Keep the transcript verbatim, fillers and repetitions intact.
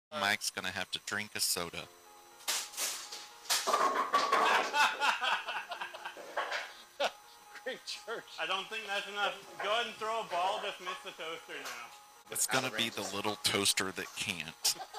Mike's gonna have to drink a soda. Great church. I don't think that's enough. Go ahead and throw a ball, just miss the toaster now. It's gonna be the little toaster that can't.